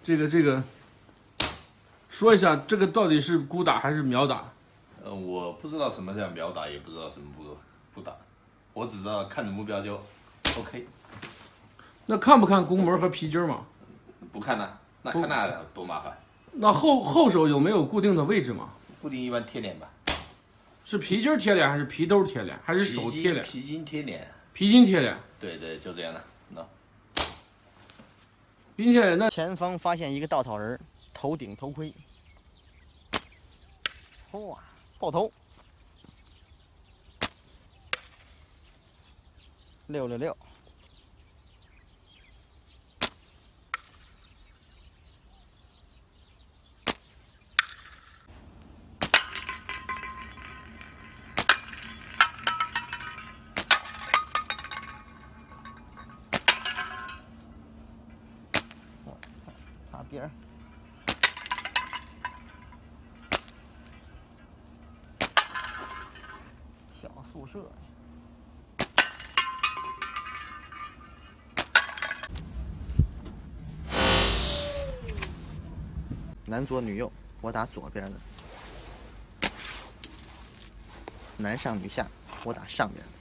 这个，说一下这个到底是孤打还是秒打？ 我不知道什么叫秒打，也不知道什么不打，我只知道看着目标就 OK。 那看不看弓门和皮筋嘛？ 不看呐，那看那多麻烦。 那后手有没有固定的位置吗？ 固定一般贴脸吧。是皮筋贴脸还是皮兜贴脸还是手贴脸？ 皮筋贴脸。 皮筋贴脸。 对对，就这样的。那。 皮筋贴脸那前方发现一个稻草人，头顶头盔。哇，爆头！666。擦边儿。小宿舍。男左女右，我打左边的；男上女下，我打上边的。